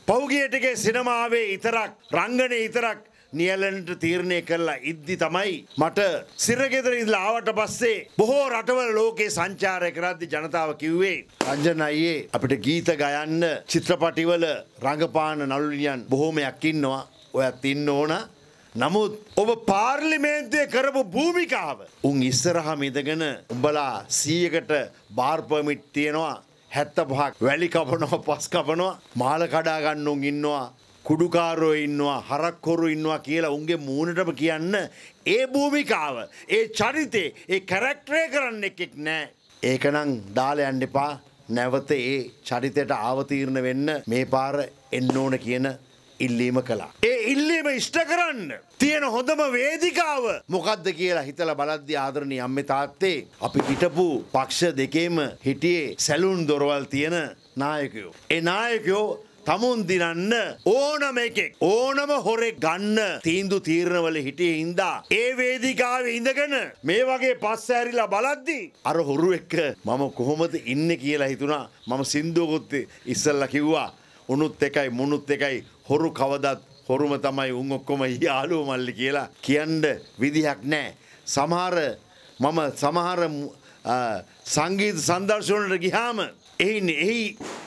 පෞගිය ටිකේ සිනමාවේ ඉතරක් රංගනේ ඉතරක් නියැලෙන්නට තීරණය කළා ඉද්දි තමයි මට සිරගෙදර ඉඳලා ආවට පස්සේ බොහෝ රටවල ලෝකේ සංචාරය කරද්දී ජනතාව කිව්වේ රංජන් අයියේ අපිට ගීත ගයන්න චිත්‍රපටිවල රංගපාන නළුනියන් බොහෝමයක් ඉන්නවා ඔයත් ඉන්න ඕන නමුත් ඔබ පාර්ලිමේන්තුවේ කරපු භූමිකාව උන් ඉස්සරහම ඉඳගෙන උඹලා 100කට බාර් පර්මිට් තියනවා 75ක් වැලි කපනවා පස් කපනවා මාල කඩා ගන්න උන් ඉන්නවා කුඩුකාරෝ ඉන්නවා හරක්කොරු ඉන්නවා කියලා උන්ගේ මූණටම කියන්න ඒ භූමිකාව ඒ චරිතේ ඒ කැරක්ටරේ කරන්න එකෙක් නෑ ඒකනම් දාලා යන්න එපා නැවත ඒ චරිතයට ආවතීර්ණ වෙන්න මේ පාර එන්න ඕන කියන ඉල්ලීම කළා ඒ ඉල්ලීම ඉෂ්ට කරන්න තියෙන හොඳම වේදිකාව මොකද්ද කියලා හිතලා බලද්දී ආදරණීය අම්මේ තාත්තේ අපි හිටපු පක්ෂ දෙකේම හිටියේ සැලුන් දොරවල් තියෙන නායකයෝ ඒ නායකයෝ තමුන් දිනන්න ඕනම එකෙක් ඕනම හොරෙක් ගන්න තීන්දුව තීරණවල හිටියේ හින්දා ඒ වේදිකාවේ ඉඳගෙන මේ වගේ පස්ස ඇරිලා බලද්දි අර හොරු එක්ක මම කොහොමද ඉන්නේ කියලා හිතුණා මම සින්දුවකුත් ඉස්සල්ලා කිව්වා උනුත් එකයි මුනුත් එකයි හොරු කවදත් හොරුම තමයි උන් ඔක්කොම යාළුවෝ මල්ලි කියලා කියන්න විදිහක් නැහැ සමහර සංගීත සංදර්ශනවලට ගියාම එහි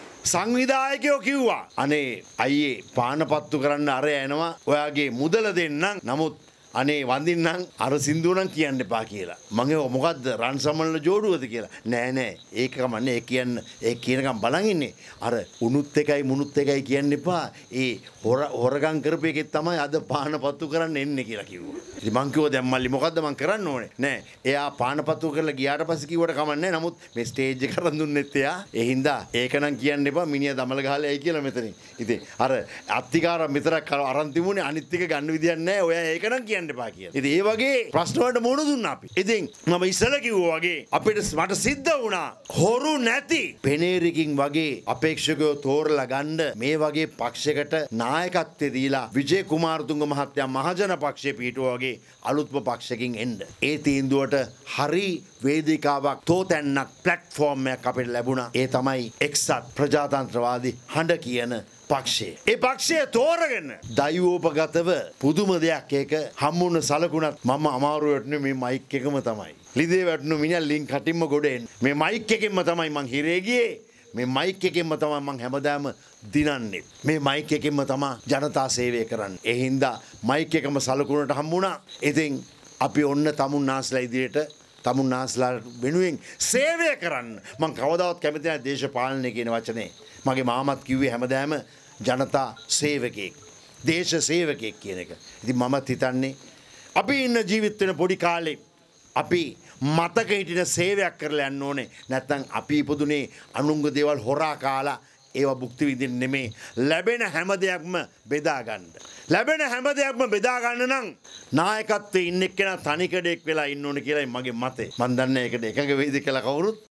සංවිධායකයෝ කිව්වා අනේ අයියේ පානපත්තු කරන්න අර යනවා ඔයාගේ මුදල දෙන්නම් නමුත් අනේ වඳින්නම් අර සින්දුව නම් කියන්න එපා කියලා මම මොකද්ද රන් සමනල ජෝඩුවද කියලා නෑ ඒක කමන්නේ ඒ කියනකම් බලන් ඉන්නේ අර උනුත් එකයි මුනුත් එකයි කියන්න එපා ඒ හොරගම් කරපේකෙත් තමයි අද පානපත්තු කරන්න එන්නේ කියලා කිව්වා ඉතින් මං කිව්වා දැන් මල්ලි මොකද්ද මං කරන්න ඕනේ නෑ එයා පානපත්තු කරලා ගියාට පස්සේ කිව්වට කමන්නේ නමුත් මේ ස්ටේජ් එක කරන් දුන්නෙත් එයා ඒ හින්දා ඒක නම් කියන්න එපා මිනිහා දමල ගහලා ඇයි කියලා මෙතනින් ඉතින් අර අත්තිකාර මෙතරක් අරන් තිබුණේ අනිත් එක ගන්න විදියක් නෑ ඔයා ඒක නම් කියන්න එපා කියලා. ඉතින් ඒ වගේ ප්‍රශ්න වලට මුහුණ දුන්නා අපි. ඉතින් මම ඉස්සෙල්ලා කිව්වා වගේ අපිට මට සිද්ධ වුණා හොරු නැති පෙනේරිකින් වගේ අපේක්ෂකයෝ තෝරලා ගන්න මේ වගේ පක්ෂයකට නායකත්වය දීලා විජේ කුමාරතුංග මහත්තයා මහජන පක්ෂයේ පිටුවා වගේ අලුත්ම පක්ෂකින් එන්න. ඒ තීන්දුවට හරි වේදිකාවක් තෝතැන්නක් ප්ලැට්ෆෝම් එකක් අපිට ලැබුණා. ඒ තමයි එක්සත් ප්‍රජාතන්ත්‍රවාදී හඬ කියන පක්ෂය. ඒ පක්ෂය තෝරගෙන දෛවෝපගතව පුදුම දෙයක් ඒක හම්බුන සලකුණත් මම අමාරු වැටුනේ මේ මයික් එකම තමයි. ලිදේ වැටුණු මිනිහා ලින්ක් කටින්ම ගොඩ එන්නේ. මේ මයික් එකෙන්ම තමයි මං හිරේ ගියේ. මේ මයික් එකෙන්ම තමයි මං හැමදාම දිනන්නේ. මේ මයික් එකෙන්ම තමයි ජනතා සේවය කරන්නේ. ඒ හින්දා මයික් එකම සලකුණට හම්බුණා. ඉතින් අපි ඔන්න තමුන්නාස්ලා ඉදිරියට තමුන්නාස්ලා වෙනුවෙන් සේවය කරන්න මං කවදාවත් කැමති නැහැ දේශපාලනය කියන වචනේ. මගේ මාමත් කිව්වේ හැමදාම ජනතා සේවකයෙක් දේශ සේවකයෙක් කියන එක. ඉතින් මමත් හිතන්නේ අපි ඉන්න ජීවිත වෙන පොඩි කාලේ අපි මතක හිටින සේවයක් කරලා යන්න ඕනේ. නැත්නම් අපි ඉපදුනේ අනුංග දේවල් හොරා කාලා ඒවා භුක්ති විඳින්න නෙමේ ලැබෙන හැම දෙයක්ම බෙදා ගන්න. ලැබෙන හැම දෙයක්ම බෙදා ගන්න නම් නායකත්වයේ ඉන්න එක්කෙනා තනිකඩෙක් වෙලා ඉන්න ඕනේ කියලායි මගේ මතය. මම දන්නේ ඒකට එකඟ වෙයිද කියලා කවුරුත්